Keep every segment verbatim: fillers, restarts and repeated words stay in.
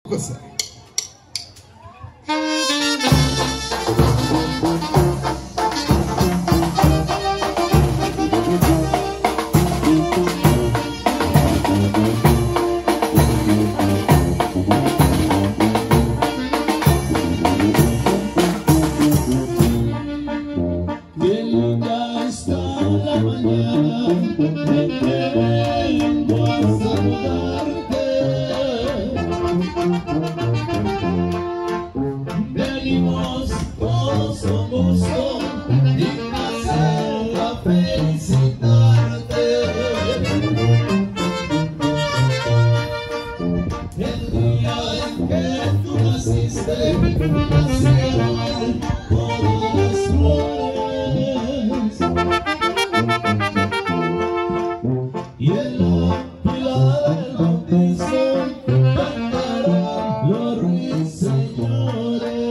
Cosa. Venimos todos con gusto y placer a felicitarte. El día en que tú naciste, nacieron todas las flores. Y en la pila del bautizo cantarán los ruiseñores.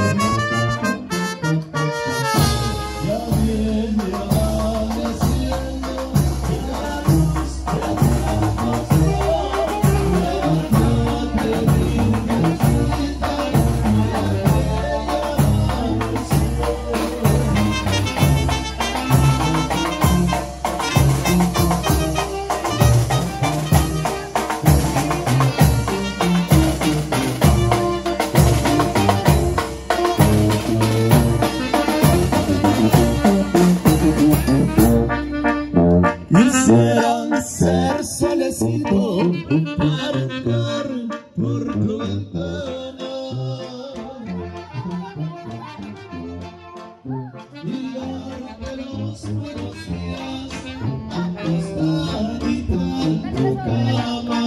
Ya viene amaneciendo la luz de la pasión. Levántate, virgencita, y aquella quisiera ser solecito para entrar por tu ventana y darte los buenos días acostadita en tu cama.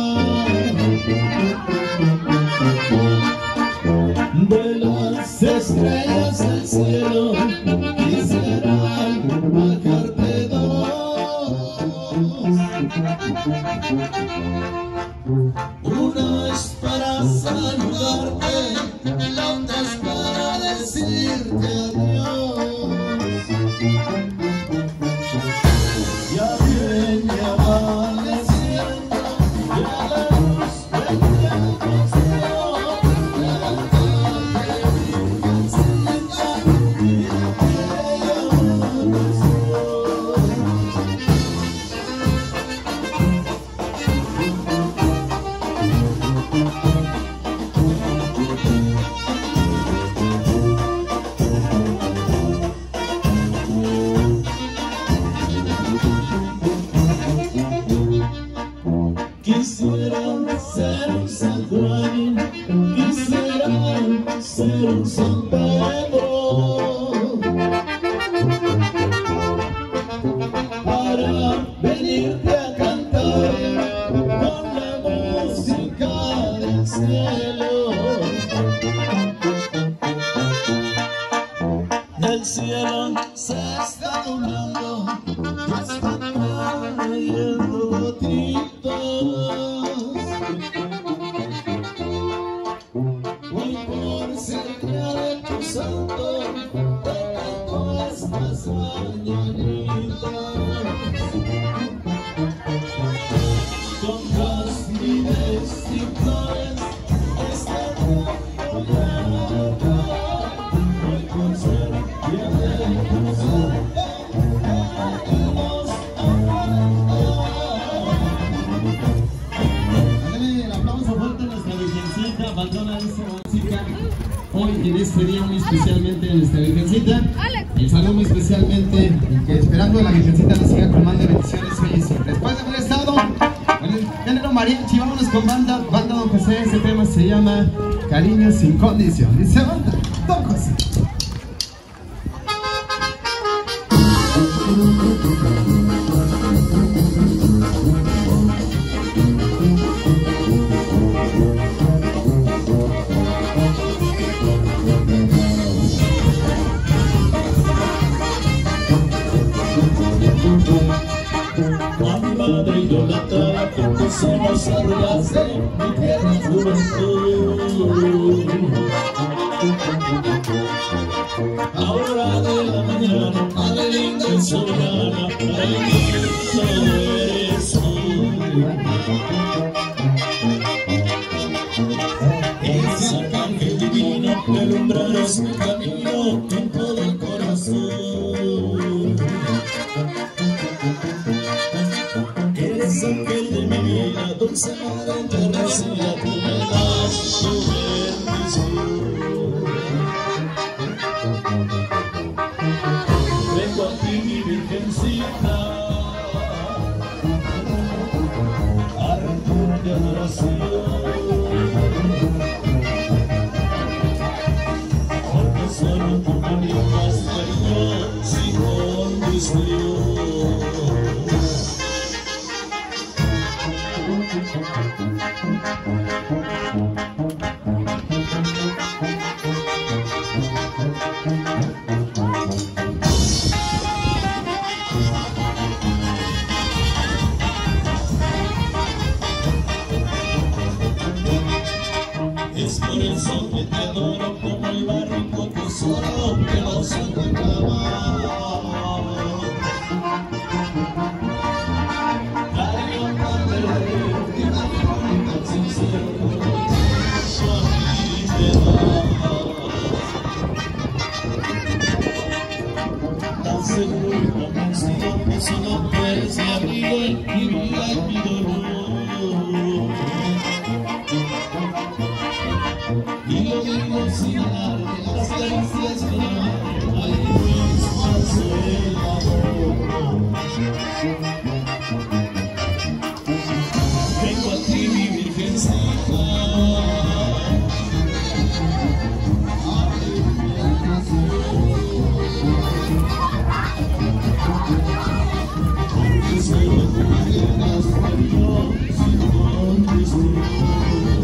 De las estrellas del cielo quisiera bajarte dos. Una es para saludarte, la otra es para decirte adiós. Ya viene amaneciendo, ya la luz de la pasión. Levántate, virgencita, y aquella amaneció. Quisiera ser un San Juan, quisiera ser un San Pedro, para venirte a cantar con la música del cielo. El cielo se está nublando, ya están cayendo gotitas. Hoy por ser día de tu santo, te canto estas mañanitas. Con jazmines y flores, este mundo blanco. Hoy por ser día de tu santo, te cantamos a Dale el aplauso fuerte a nuestra virgencita, patrona de esta música. Hoy en este día muy especialmente a nuestra virgencita. El saludo muy especialmente y que esperando a la virgencita nos siga colmando bendiciones hoy y siempre. Después de haber estado con el género mariachi, vámonos con banda, banda Don José. Ese tema se llama Cariño sin condición. Dice banda Don José. Madre idolatrada, que te somos arrugaste mi tierna juventud. Ahora de la mañana, madre linda y soberana, para el niño eres tú. Es un ángel divino que alumbraros mi camino con todo el corazón. Eres ángel de mi vida, dulce madre enternecida, tú me das tu bendición. Vengo a ti, mi virgencita, a rendirte adoración. Solo tú me brindas cariño sin condición. Es por eso que te adoro como el barrico tesoro que los encontraba. Cariño padre, que una figura tan sincero yo a mí te das. Tan seguro y convencido que solo tú eres mi amigo en mi vida y mi dolor. Y lo digo sin alarde, las caricias que no hay, ahí mismo hace el amor. Vengo a ti, mi virgencita, abre mi habitación, porque solo tú me dejas cariño sin condición.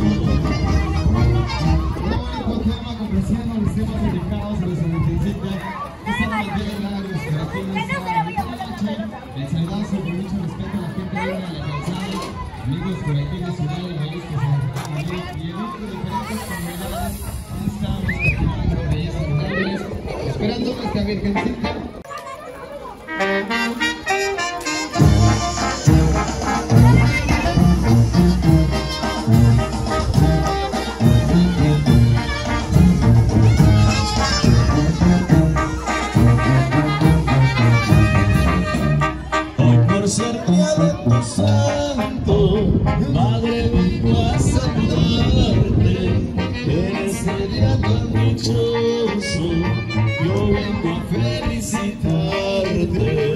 Los temas dedicados a nuestra virgencita, esta nos mantiene largos para quienes les saludazo con mucho respeto a la gente de la calzada, amigos por aquí en la ciudad del país que se acercan a mí y en otras diferentes comunidades. Estamos continuando bellezas rurales, esperando nuestra virgencita. Ser día de tu santo, Madre, vengo a saludarte. En este día tan dichoso, yo vengo a felicitarte.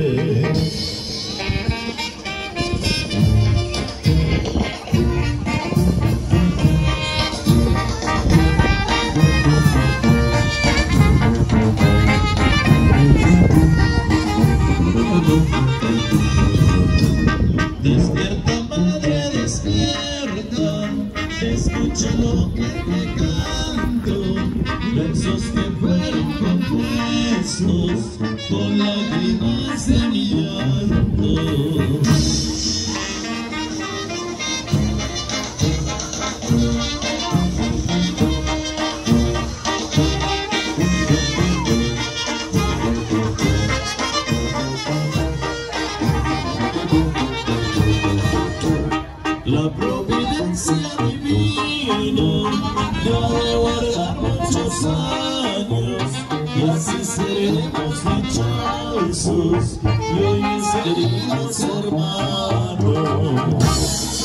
Despierta, madre, despierta, escucha lo que te canto, versos que fueron compuestos con lágrimas de mi llanto. La providencia divina ya de guardar muchos años y así seremos dichosos y hoy mis queridos hermanos.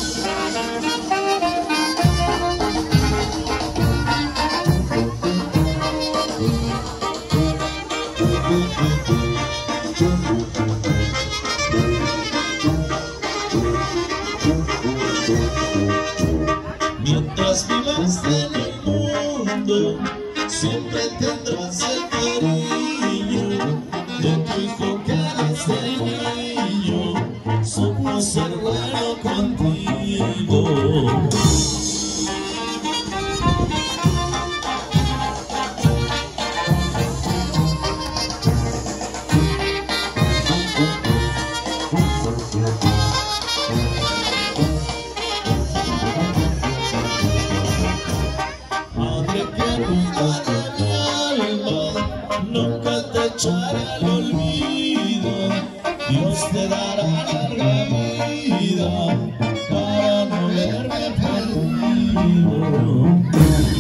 Mientras vivas en el mundo, siempre tendrás el cariño de tu hijo que desde niño supo ser bueno contigo. Nunca te echaré al olvido, Dios te dará larga vida para no verme perdido.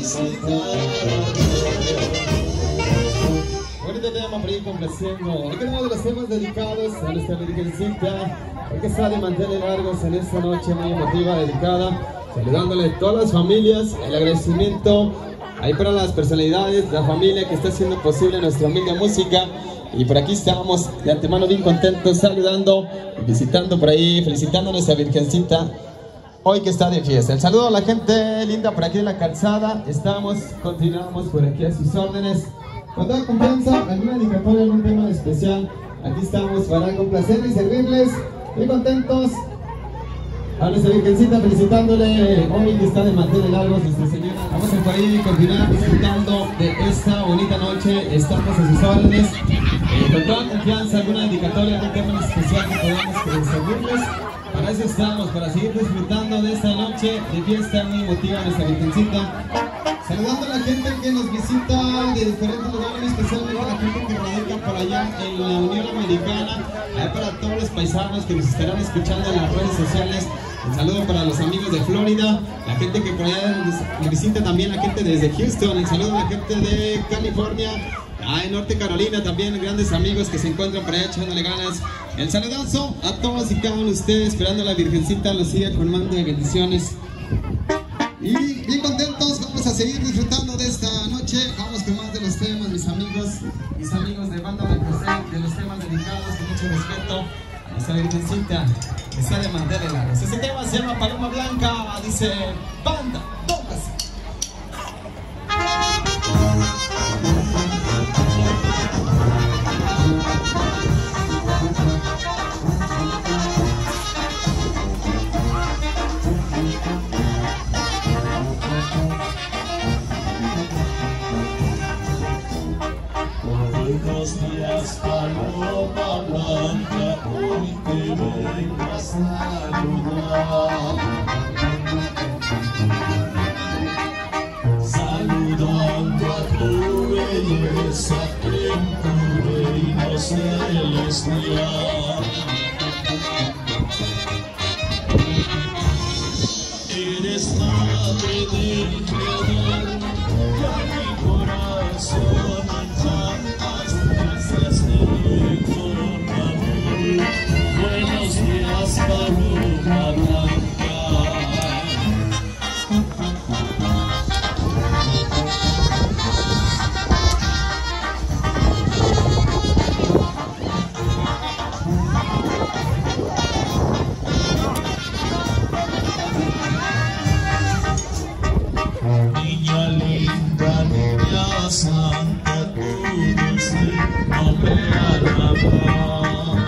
Bonito tema para ir complaciendo. Aquí uno de los temas dedicados a nuestra Virgencita, que está de mantener largos en esta noche muy emotiva, dedicada, saludándole a todas las familias, el agradecimiento ahí para las personalidades, la familia que está haciendo posible nuestra humilde música. Y por aquí estamos de antemano bien contentos, saludando, visitando por ahí, felicitando a nuestra Virgencita hoy que está de fiesta. El saludo a la gente linda por aquí de la calzada. Estamos, continuamos por aquí a sus órdenes. Con toda confianza, alguna dedicatoria, algún tema especial, aquí estamos para complacer y servirles. Muy contentos a nuestra Virgencita, felicitándole hoy que está de mantener largos nuestra Señora. Vamos a por ahí continuar disfrutando de esta bonita noche. Estamos a sus órdenes. Eh, con toda confianza, alguna dedicatoria, algún tema especial que podamos eh, servirles. Para eso estamos, para seguir disfrutando de esta noche de fiesta muy emotiva a nuestra Virgencita. Saludando a la gente que nos visita de diferentes lugares, especialmente a la gente que radica por allá en la Unión Americana. Ahí para todos los paisanos que nos estarán escuchando en las redes sociales. Un saludo para los amigos de Florida, la gente que por allá nos visita también, la gente desde Houston. Un saludo a la gente de California. Ah, en Norte Carolina también, grandes amigos que se encuentran por allá echándole ganas. El saludazo a todos y cada uno de ustedes, esperando a la Virgencita los siga con mando de bendiciones. Y bien contentos, vamos a seguir disfrutando de esta noche. Vamos con más de los temas, mis amigos, mis amigos de Banda del José, de los temas dedicados con mucho respeto a nuestra Virgencita, que sea de mantener largos. Este tema se llama Paloma Blanca, dice Banda, tocas. Buenos días, Paloma Blanca, hoy te vengo a saludar. Saludando a tu belleza en tu reino celestial. Eres madre del Creador, y a mi corazón encantas, gracias te doy con amor. Buenos días, Paloma Blanca. Niña linda, niña santa, tu dulce nombre alaba.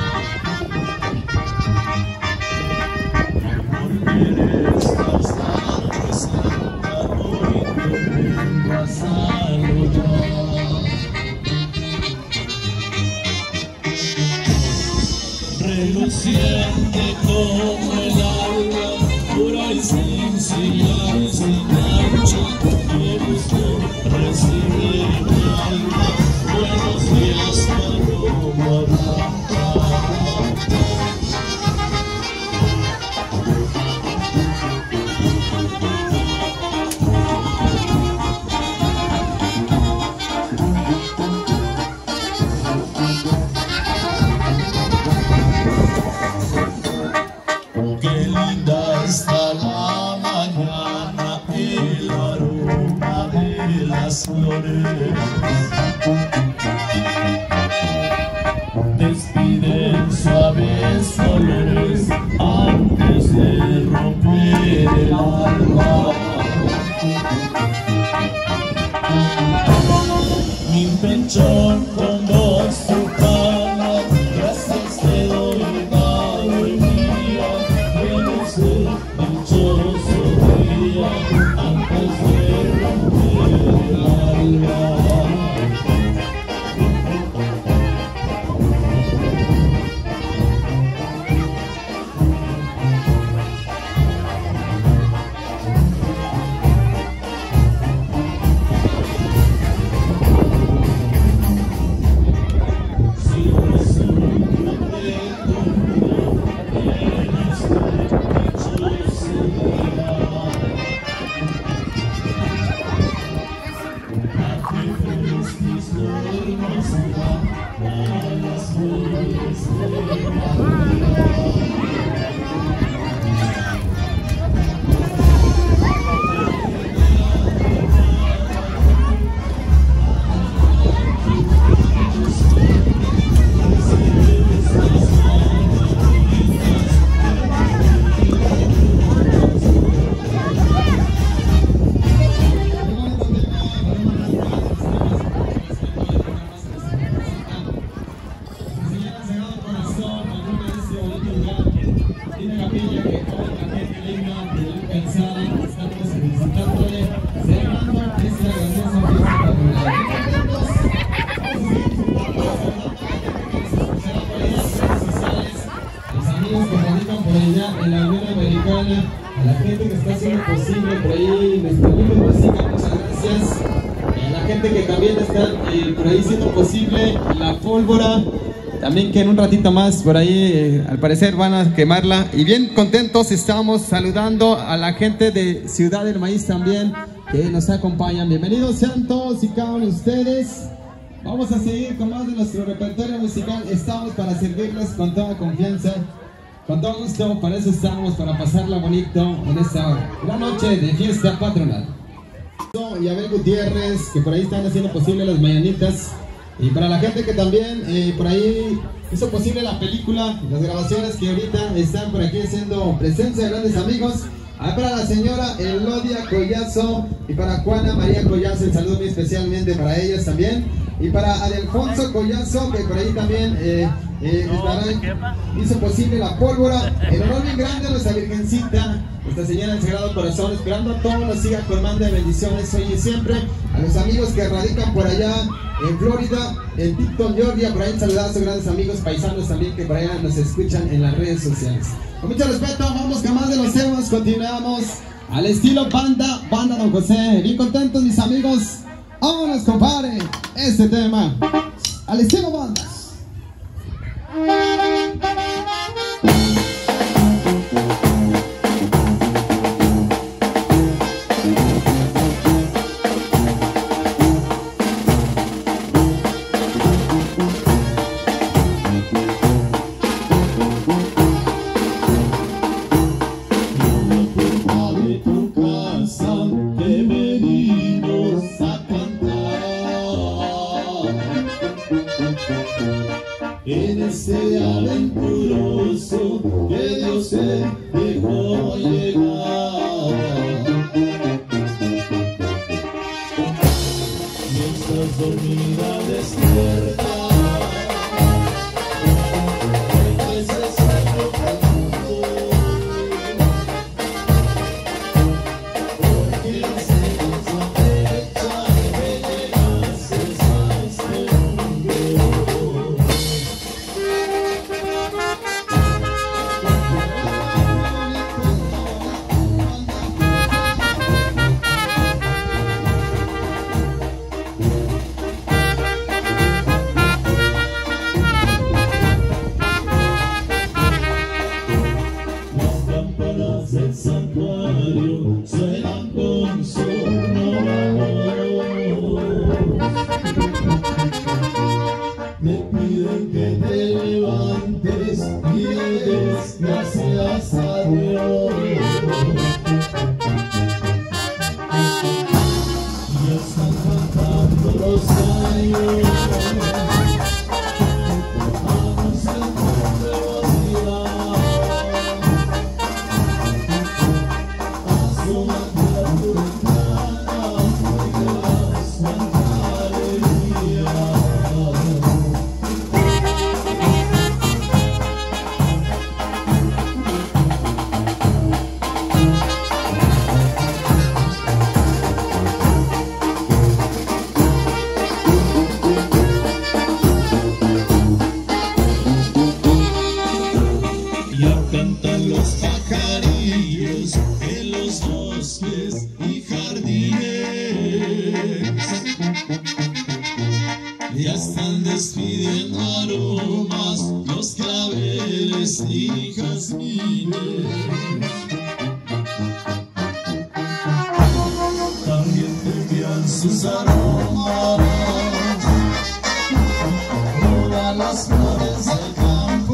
Porque eres bastante santa, hoy te vengo a saludar. Reluciente como el alma, pura y sencilla, sin mancha, eres tú, recibe mi alma. Buenos días, Paloma Blanca. Qué linda está la mañana, el aroma de las flores. Despiden suaves olores antes de romper el alba. Mi pecho con voz sufragana, gracias te doy, madre mía. Eres el dichoso día antes de romper el alba. En la Unión Americana, a la gente que está haciendo posible por ahí, nuestra amiga música, muchas gracias. A la gente que también está eh, por ahí haciendo posible la pólvora, también que en un ratito más por ahí eh, al parecer van a quemarla. Y bien contentos estamos saludando a la gente de Ciudad del Maíz también que nos acompañan. Bienvenidos sean todos y cada uno de ustedes. Vamos a seguir con más de nuestro repertorio musical. Estamos para servirles con toda confianza. Con todo gusto, para eso estamos, para pasarla bonito en esta gran noche de fiesta patronal. Y Abel Gutiérrez, que por ahí están haciendo posible las mañanitas. Y para la gente que también eh, por ahí hizo posible la película, las grabaciones que ahorita están por aquí haciendo presencia de grandes amigos. Ah, para la señora Elodia Collazo y para Juana María Collazo, el saludo muy especialmente para ellas también. Y para Adelfonso Collazo, que por ahí también eh, eh, estará, hizo posible la pólvora. El honor bien grande a nuestra Virgencita, Nuestra Señora del Sagrado Corazón, esperando a todos nos siga colmando de bendiciones hoy y siempre. A los amigos que radican por allá en Florida, en Tipton, Georgia, por ahí saludar a sus grandes amigos paisanos también que por allá nos escuchan en las redes sociales. Con mucho respeto, vamos con más de los temas, continuamos al estilo banda, banda Don José. Bien contentos mis amigos, vámonos compadre, este tema, al estilo bandas. En este aventuroso que Dios se dejó llegar. Mientras dormida despierta, en ese sueño profundo, porque enseñas la fecha que llegaste a este mundo. Del santuario suenan con sonora voz. Me piden que te levantes y le des gracias a Dios. Ya están cantando los años. Ya cantan los pajarillos en los bosques y jardines. Ya están despidiendo aromas los claveles y jazmines. También te envían sus aromas todas las flores del campo.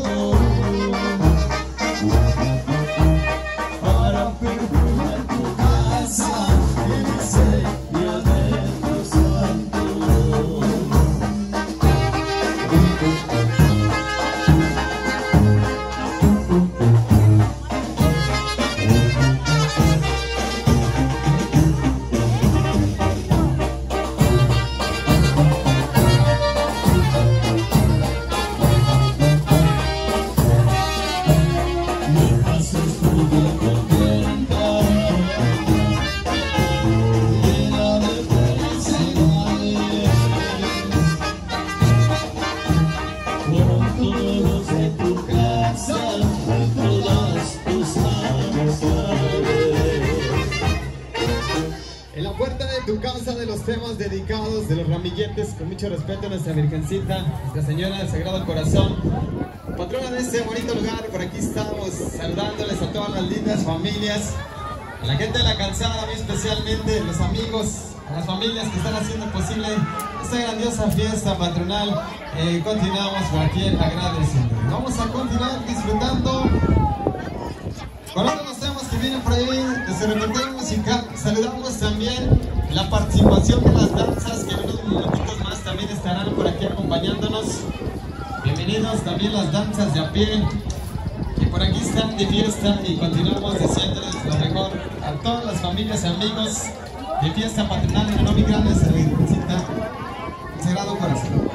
los temas dedicados de los ramilletes, con mucho respeto a nuestra Virgencita, Nuestra Señora del Sagrado Corazón, patrona de este bonito lugar. Por aquí estamos saludándoles a todas las lindas familias, a la gente de la calzada, muy especialmente los amigos, a las familias que están haciendo posible esta grandiosa fiesta patronal. Eh, continuamos por aquí agradeciendo. Vamos a continuar disfrutando con otros temas que vienen por ahí de su repertorio musical. Saludamos también la participación de las danzas que en unos minutitos más también estarán por aquí acompañándonos. Bienvenidos también las danzas de a pie que por aquí están de fiesta, y continuamos deseándoles lo mejor a todas las familias y amigos de fiesta patronal en honor muy grande de la Virgencita del Sagrado Corazón.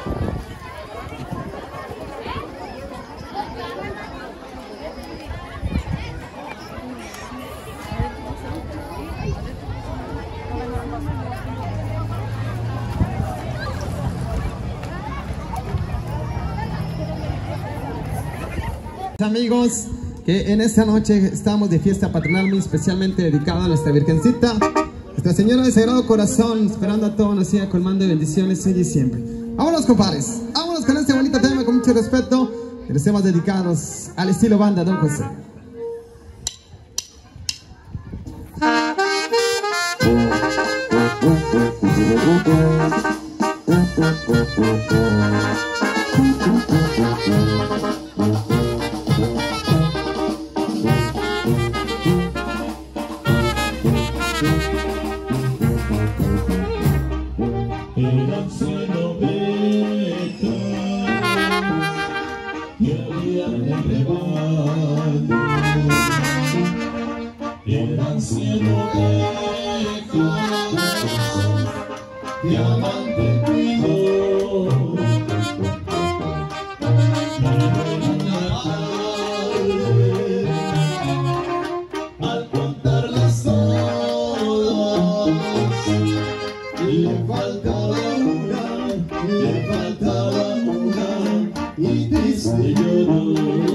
Amigos, que en esta noche estamos de fiesta patronal muy especialmente dedicada a nuestra Virgencita, Nuestra Señora del Sagrado Corazón, esperando a todos nos siga colmando de bendiciones hoy y siempre. Vámonos, compadres, vámonos con este bonito tema con mucho respeto, que les hemos dedicados al estilo banda Don José. Eran cien ovejas que había en el rebaño. Eran cien ovejas que amante cuidó. Pero en una tarde, al contarlas todas, le faltaba una, le faltaba una, y triste lloró.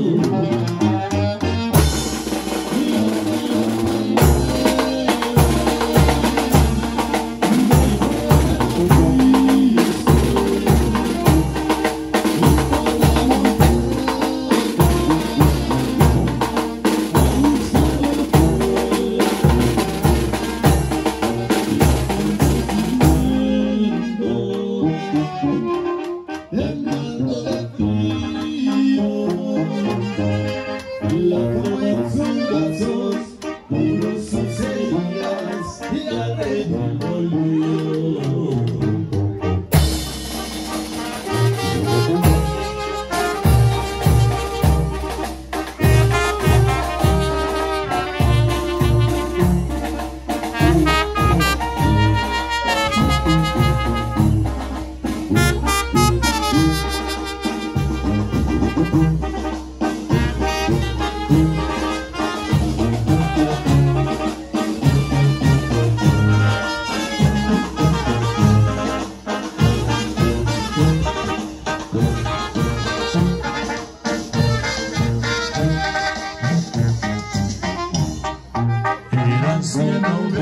Eran cien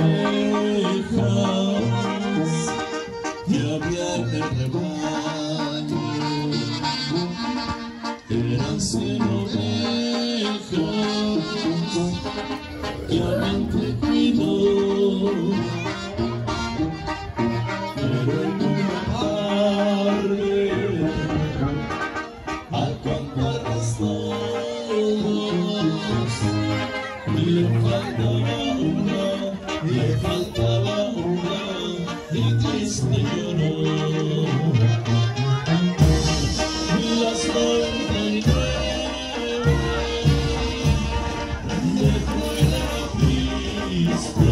ovejas que había en el rebaño. Eran cien ovejas que amante cuidó. Pero en una tarde, al contarlas todas, le faltaba una, le faltaba una, y triste lloró. Las noventa y nueve dejó la triste,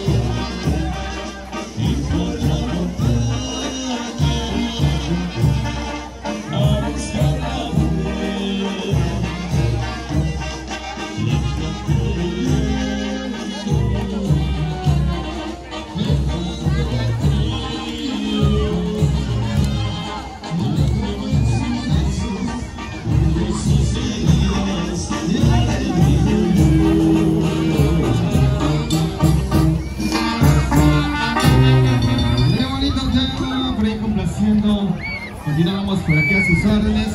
y por la montaña a buscar la mujer. por ahí complaciendo. Continuamos por aquí a sus órdenes.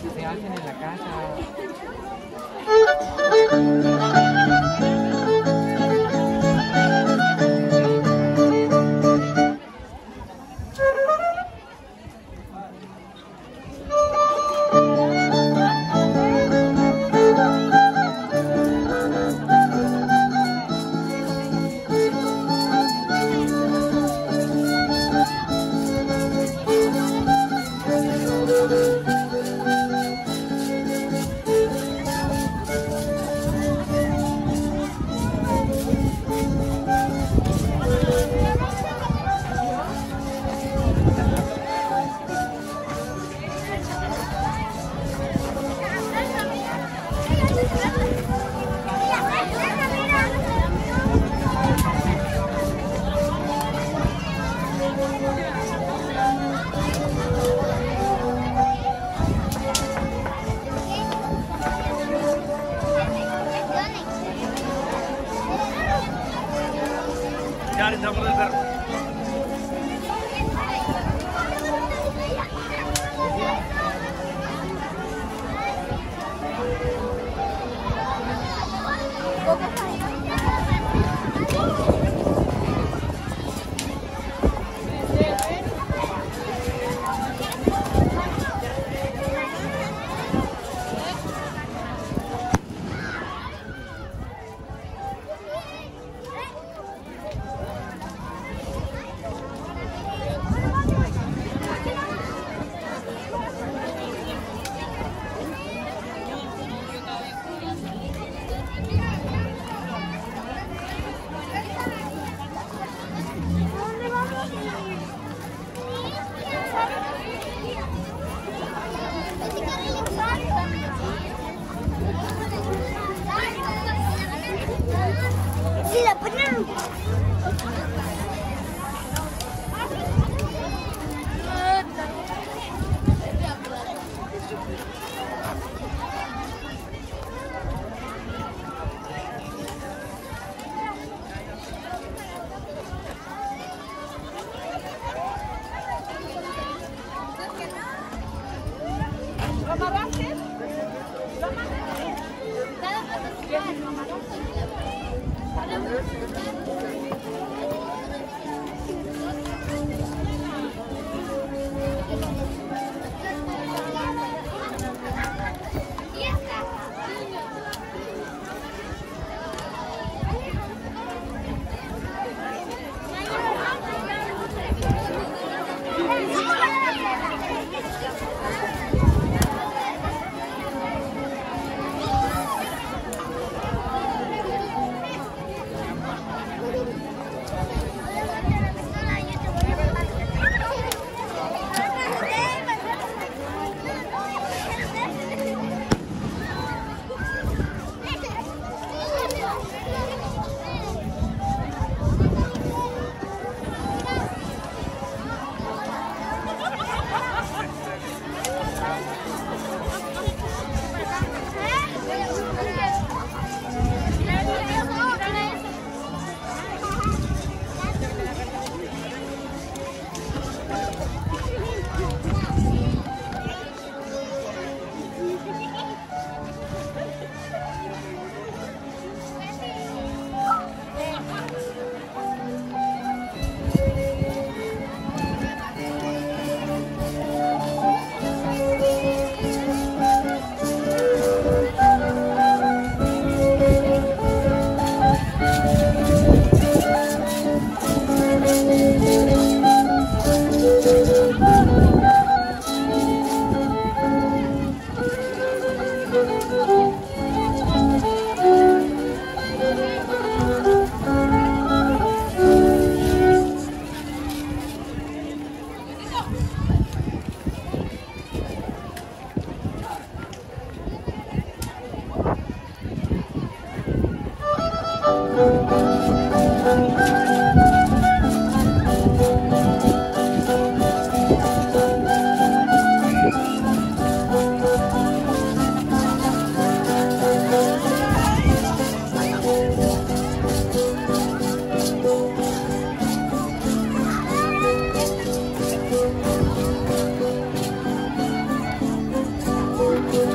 que se hacen en la casa.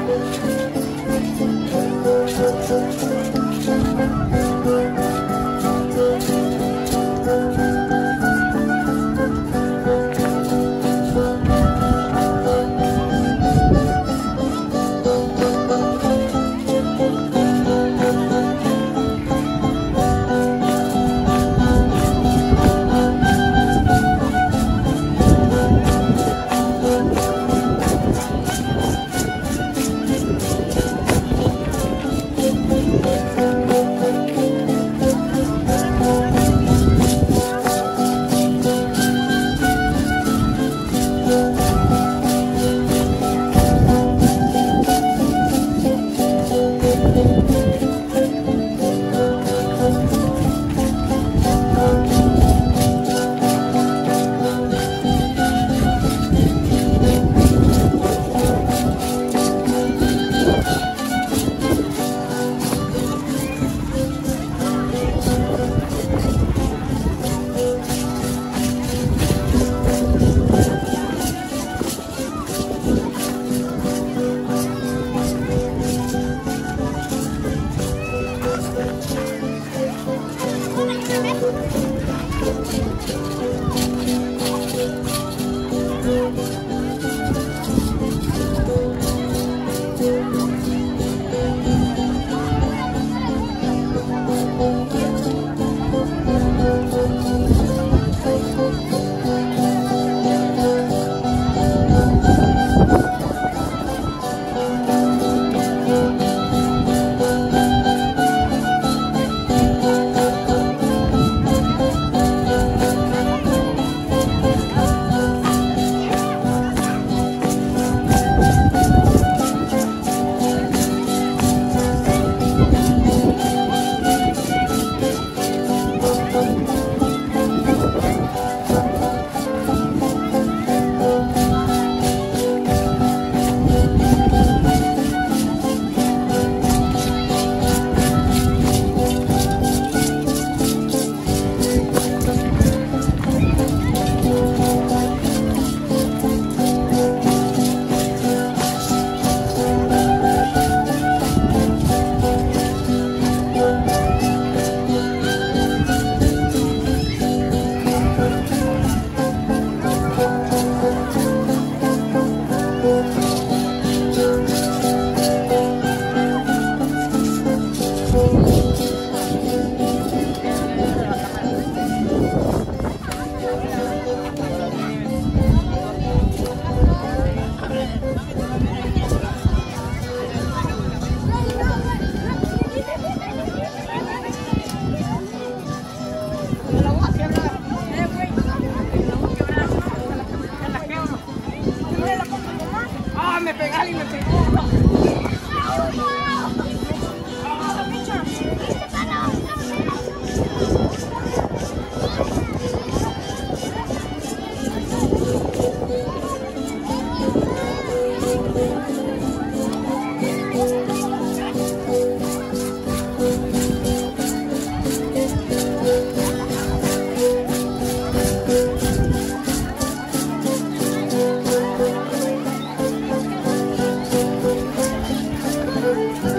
Thank you.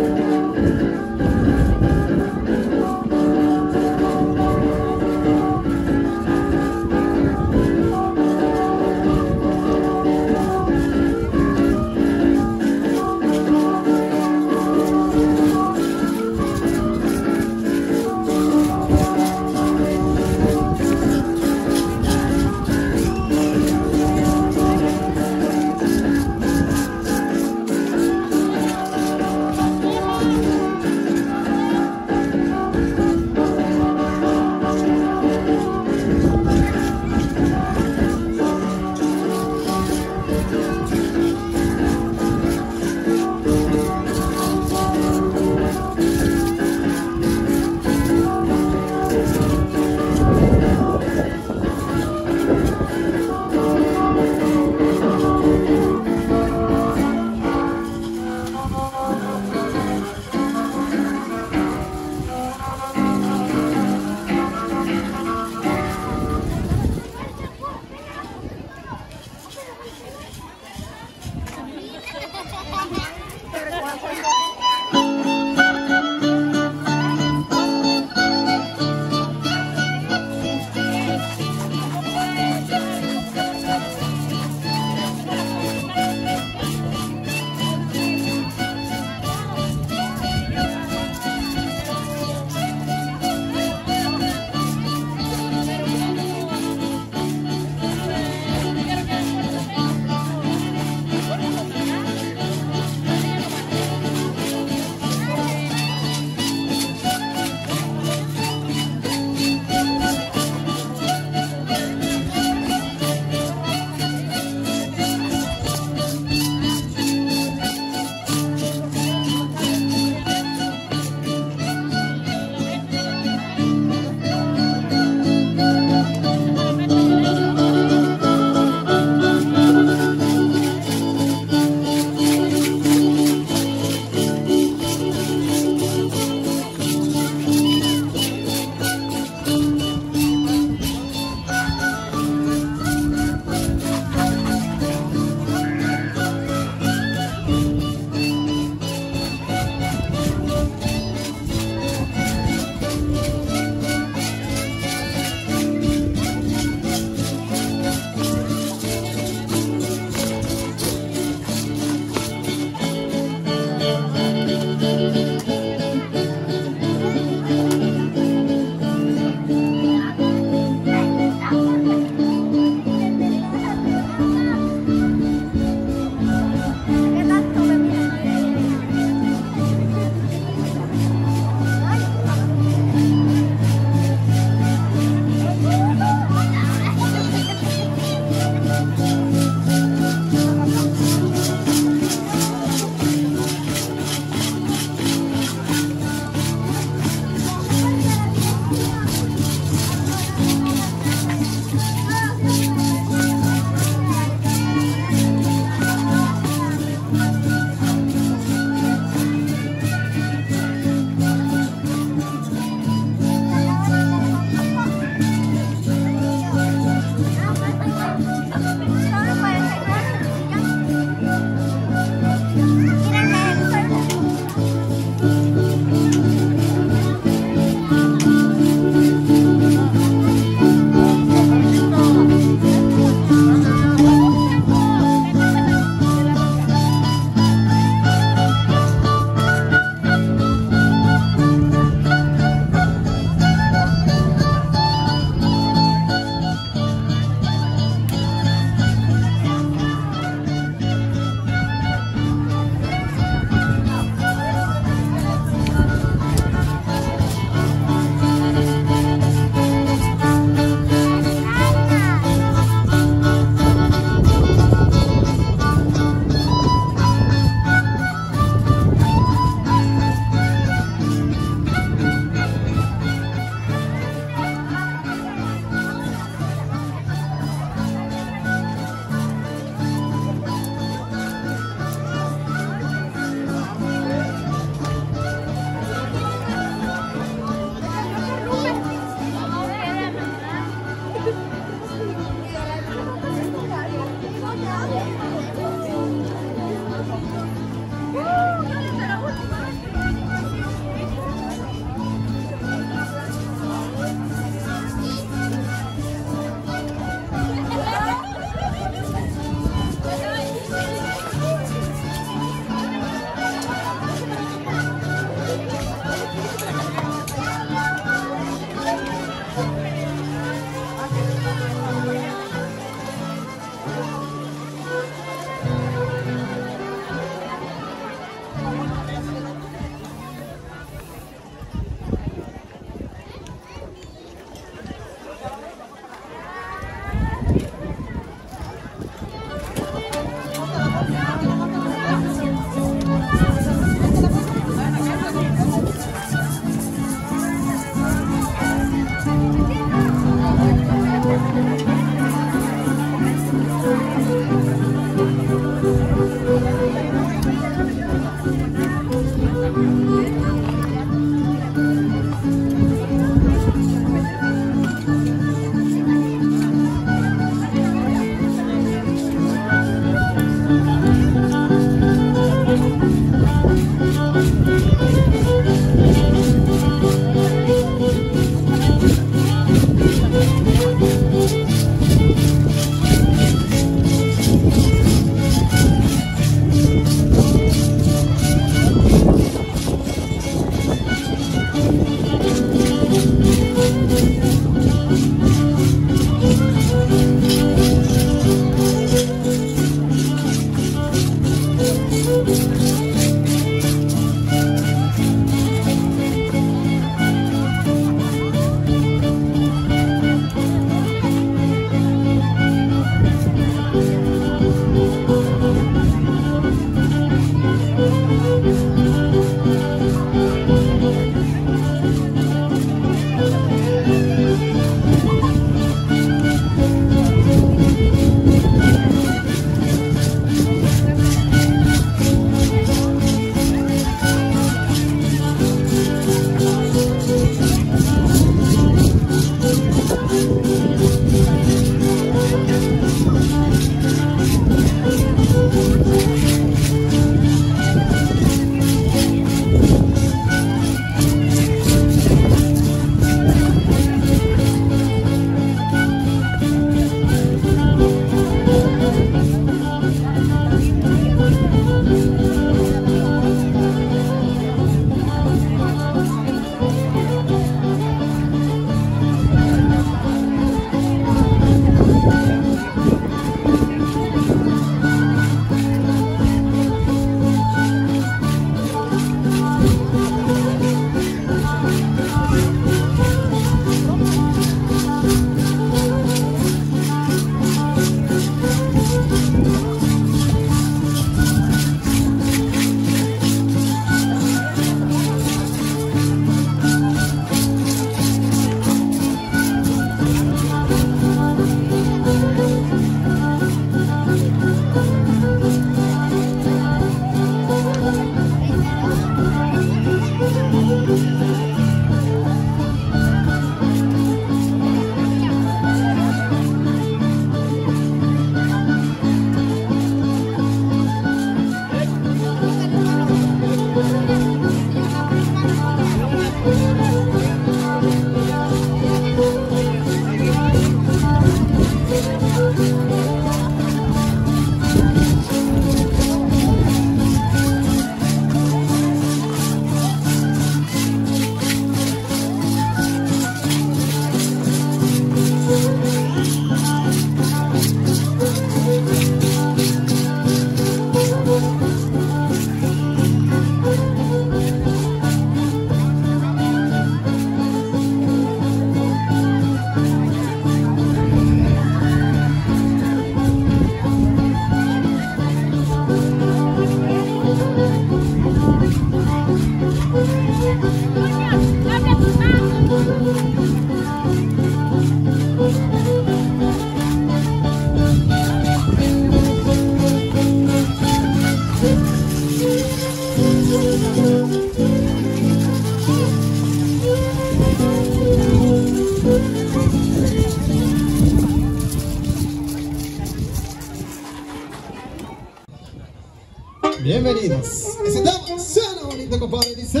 Bienvenidos. Ese tema suena bonito, compadre, dice.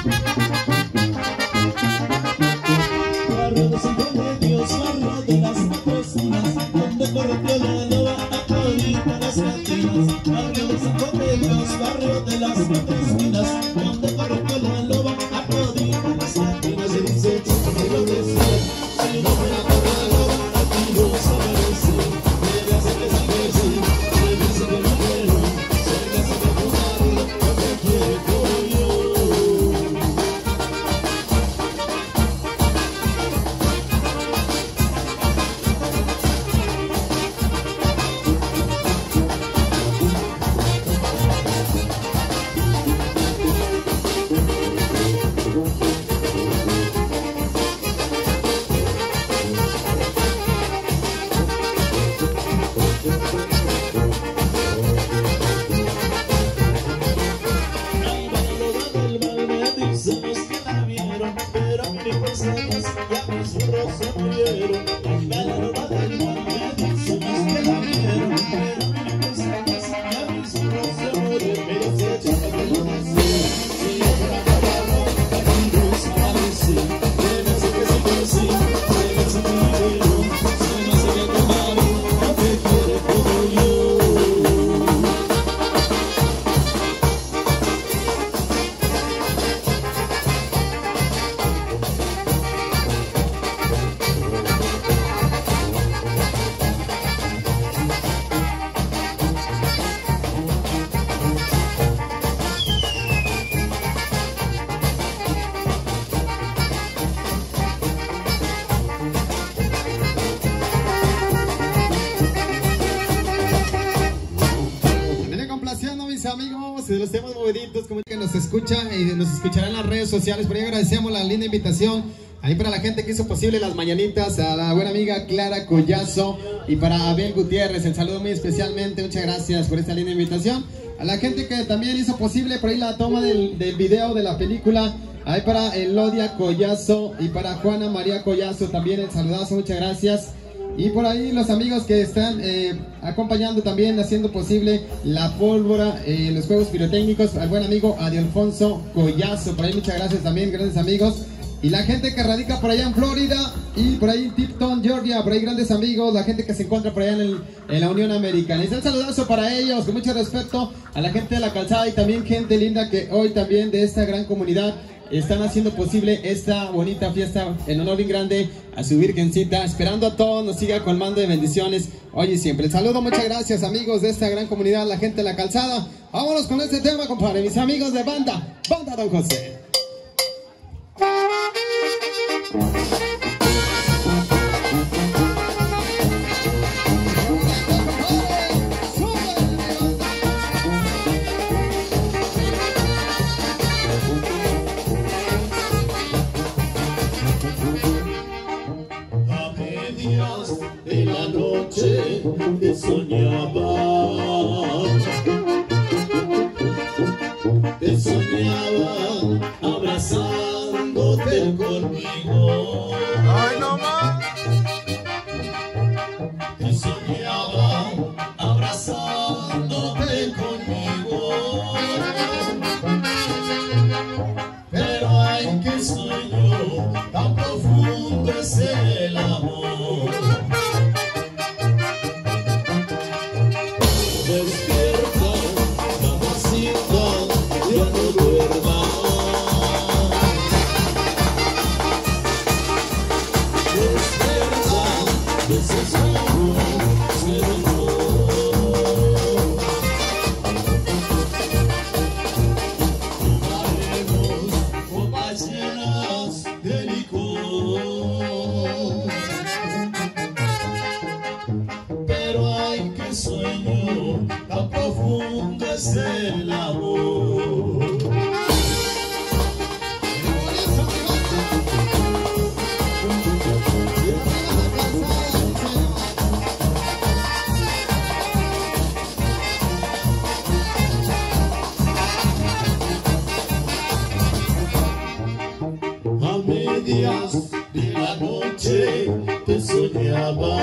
Barrio de San Remedios, barrio de las cuatro esquinas, donde corrió la loba a todita las latinas. Barrio de San Remedios, barrio de las cuatro esquinas, donde corrió la loba a todita las latinas. Y dice chico que lo decía, si no fuera por la loba, aquí no se merece. Debe hacer que sí que sí, debe hacer que no quiero, se le hace que tu marido no te quiere como yo. De los temas moviditos, como que nos escucha y nos escuchará en las redes sociales. Por ahí agradecemos la linda invitación ahí para la gente que hizo posible las mañanitas, a la buena amiga Clara Collazo y para Abel Gutiérrez, el saludo muy especialmente. Muchas gracias por esta linda invitación. A la gente que también hizo posible por ahí la toma del, del video de la película, ahí para Elodia Collazo y para Juana María Collazo también el saludazo, muchas gracias. Y por ahí los amigos que están eh, acompañando también, haciendo posible la pólvora, eh, los juegos pirotécnicos, al buen amigo Adilfonso Collazo, por ahí muchas gracias también, grandes amigos. Y la gente que radica por allá en Florida y por ahí en Tipton, Georgia, por ahí grandes amigos, la gente que se encuentra por allá en, el, en la Unión Americana. Y un saludazo para ellos, con mucho respeto a la gente de la calzada y también gente linda que hoy también de esta gran comunidad están haciendo posible esta bonita fiesta en honor bien grande a su Virgencita, esperando a todos nos siga colmando de bendiciones hoy y siempre. El saludo, muchas gracias amigos de esta gran comunidad, la gente de la calzada. Vámonos con este tema, compadre, mis amigos de banda, Banda Don José. De la noche te soñaba, te soñaba abrazándote conmigo. ¡Ay, no más! Te soñaba abrazándote conmigo. Pero ay, qué sueño tan profundo es el amor. Despierta, mamacita, ya no duermas. Despierta, ese sueño se dejó. Tomaremos copas llenas de licor. Pero ay, qué sueño tan profundo es el amor. A medias de la noche te soñaba,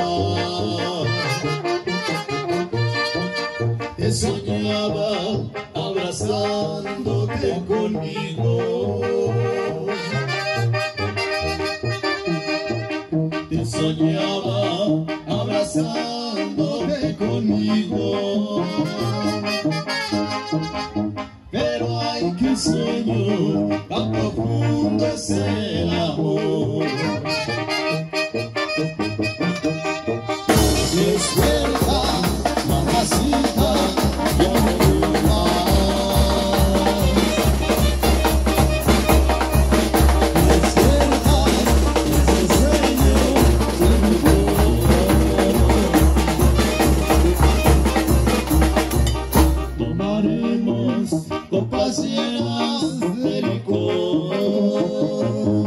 te soñaba abrazándote abrazándote conmigo. Te soñaba abrazándote conmigo. Pero ay, qué sueño tan profundo es el amor. Despierta, mamacita, ya no más. Despierta, ese sueño se murió. Tomaremos copas llenas de licor.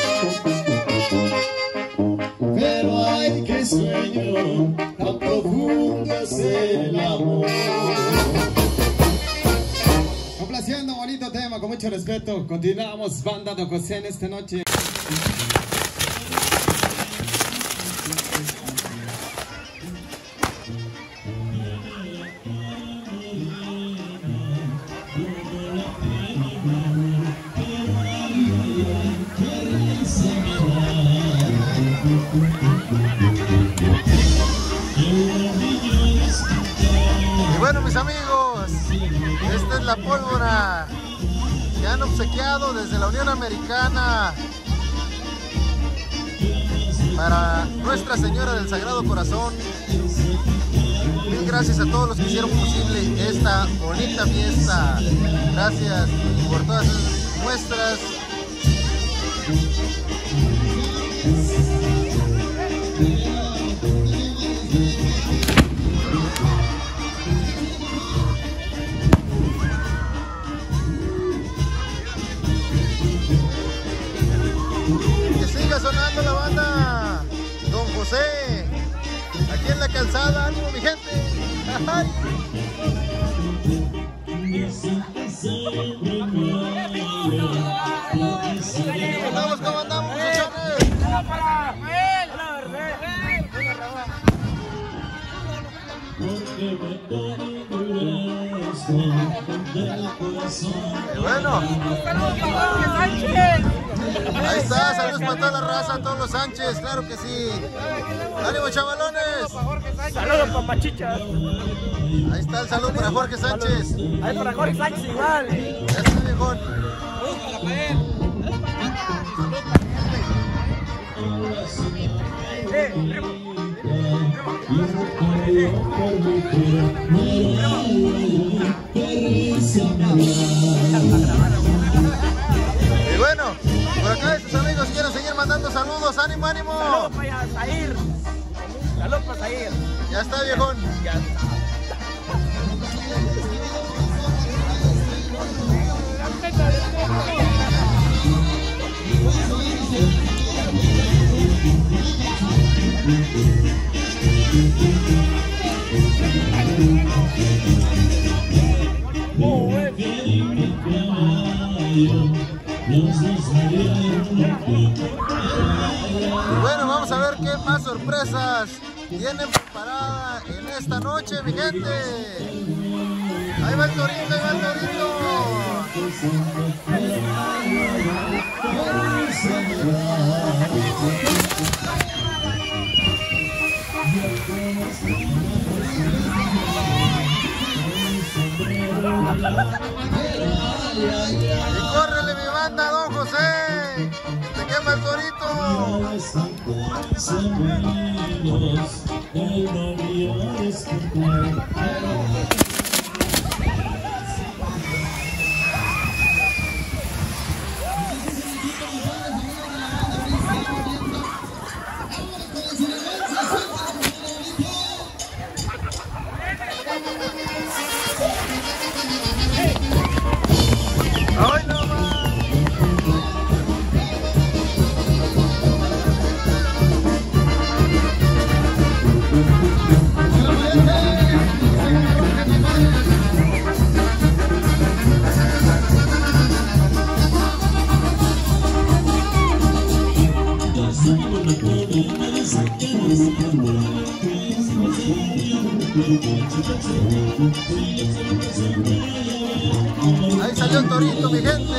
Pero ay, qué sueño tan profundo es el amor. Complaciendo, bonito tema, con mucho respeto. Continuamos, banda Don José en esta noche. Y bueno, mis amigos, esta es la pólvora que han obsequiado desde la Unión Americana para Nuestra Señora del Sagrado Corazón. Mil gracias a todos los que hicieron posible esta bonita fiesta. Gracias por todas esas muestras. Que siga sonando la banda Don José aquí en la calzada. ¡Ánimo, mi gente! ¡Ay! ¡Andamos como andamos, muchachos! Y bueno, ahí está, saludos para toda la raza, todos los Sánchez, claro que sí. ¡Ánimo, chavalones! Saludos, papachichas. Ahí está el saludo para Jorge Sánchez. Ahí para Jorge Sánchez igual. Ya está, viejón. Eh, primo. Y bueno, por acá estos amigos quieren seguir mandando saludos. ¡Ánimo, ánimo! Saludos para Zahir. Saludos para Zahir. Ya está, viejón. Ya está. Y bueno, vamos a ver qué más sorpresas tienen preparada en esta noche, mi gente. Ahí va el torito, ahí va el torito. Y córrele, mi banda, Don José. Te quema el torito. ¡Ay, no más! torito, mi gente.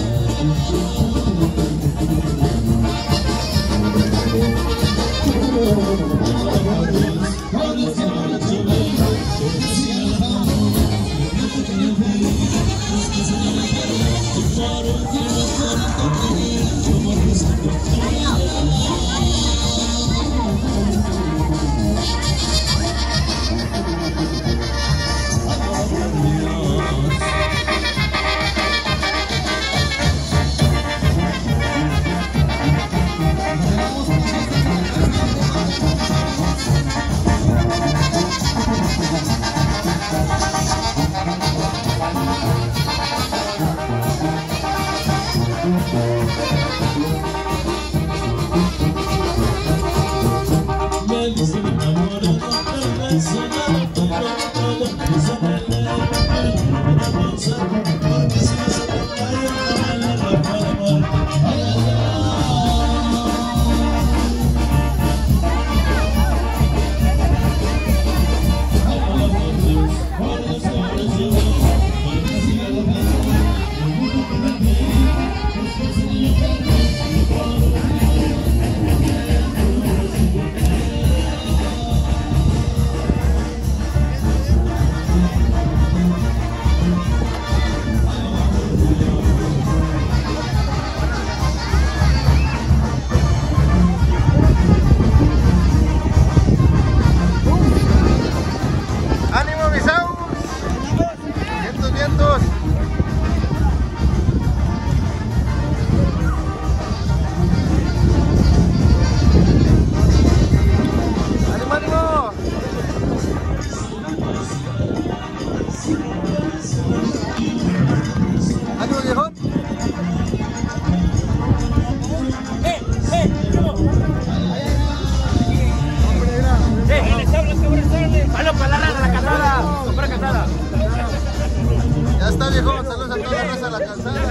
Ya está, viejo, saludos a toda la raza de la calzada.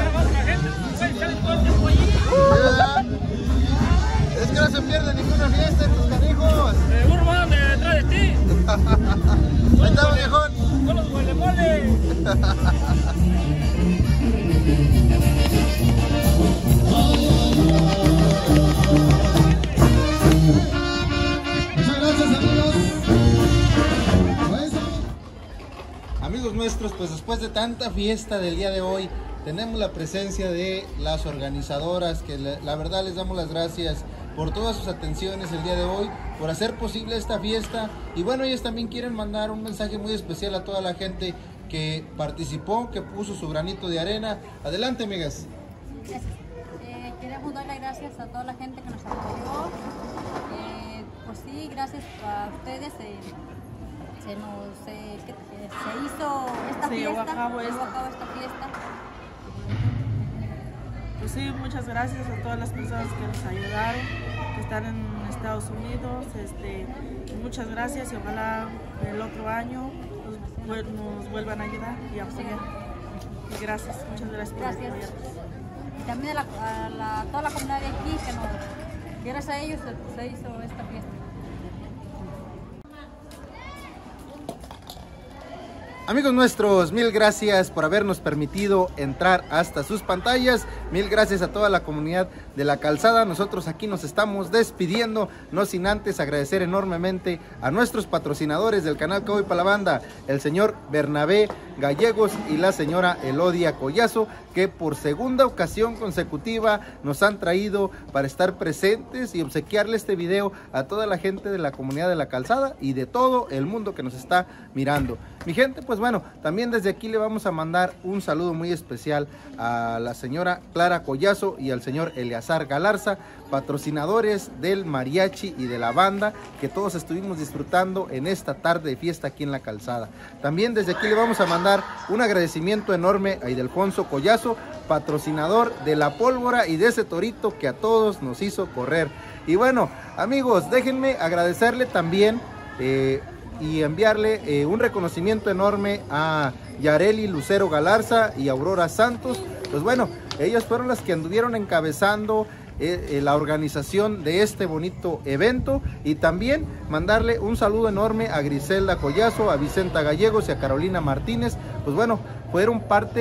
Es que no se pierde ninguna fiesta estos canijos. Seguro van detrás de ti. Ahí estamos, viejón. Con los huelemoles. Muchas gracias, amigos. Amigos nuestros, pues después de tanta fiesta del día de hoy, tenemos la presencia de las organizadoras, que la verdad les damos las gracias por todas sus atenciones el día de hoy, por hacer posible esta fiesta. Y bueno, ellas también quieren mandar un mensaje muy especial a toda la gente que participó, que puso su granito de arena. Adelante, amigas. Gracias. Eh, queremos dar las gracias a toda la gente que nos apoyó. Eh, pues sí, gracias a ustedes. Eh, se nos eh, que, eh, se hizo esta se fiesta, llevó a cabo se llevó a esta. cabo esta fiesta. Pues sí, muchas gracias a todas las personas que nos ayudaron, que están en Estados Unidos. Este, muchas gracias y ojalá el otro año nos, nos vuelvan a ayudar y a apoyar. Y gracias, muchas gracias por Gracias. apoyarnos. Y también a, la, a la, toda la comunidad de aquí, que nos, gracias a ellos se, se hizo esta fiesta. Amigos nuestros, mil gracias por habernos permitido entrar hasta sus pantallas. Mil gracias a toda la comunidad de La Calzada. Nosotros aquí nos estamos despidiendo, no sin antes agradecer enormemente a nuestros patrocinadores del canal Cowboy para la Banda, el señor Bernabé Gallegos y la señora Elodia Collazo, que por segunda ocasión consecutiva nos han traído para estar presentes y obsequiarle este video a toda la gente de la comunidad de La Calzada y de todo el mundo que nos está mirando. Mi gente, pues bueno, también desde aquí le vamos a mandar un saludo muy especial a la señora Clara Collazo y al señor Eleazar Galarza, patrocinadores del mariachi y de la banda que todos estuvimos disfrutando en esta tarde de fiesta aquí en La Calzada. También desde aquí le vamos a mandar un agradecimiento enorme a Ildefonso Collazo, patrocinador de la pólvora y de ese torito que a todos nos hizo correr. Y bueno, amigos, déjenme agradecerle también eh, y enviarle eh, un reconocimiento enorme a Yareli Lucero Galarza y Aurora Santos. Pues bueno, ellas fueron las que anduvieron encabezando eh, eh, la organización de este bonito evento, y también mandarle un saludo enorme a Griselda Collazo, a Vicenta Gallegos y a Carolina Martínez. Pues bueno, fueron parte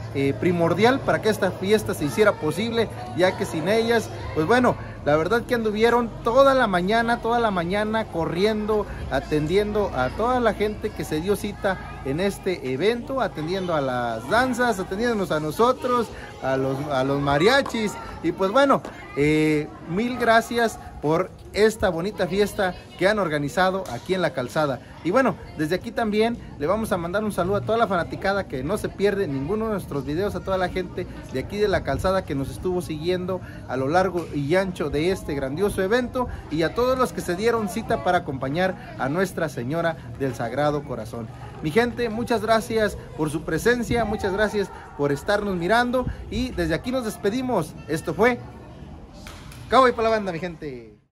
eh, primordial para que esta fiesta se hiciera posible, ya que sin ellas, pues bueno, la verdad que anduvieron toda la mañana, toda la mañana corriendo, atendiendo a toda la gente que se dio cita en este evento, atendiendo a las danzas, atendiéndonos a nosotros, a los, a los mariachis, y pues bueno, eh, mil gracias por esta bonita fiesta que han organizado aquí en La Calzada. Y bueno, desde aquí también le vamos a mandar un saludo a toda la fanaticada que no se pierde ninguno de nuestros videos, a toda la gente de aquí de La Calzada que nos estuvo siguiendo a lo largo y ancho de este grandioso evento, y a todos los que se dieron cita para acompañar a Nuestra Señora del Sagrado Corazón. Mi gente, muchas gracias por su presencia, muchas gracias por estarnos mirando, y desde aquí nos despedimos. Esto fue Cowboy para la banda, mi gente.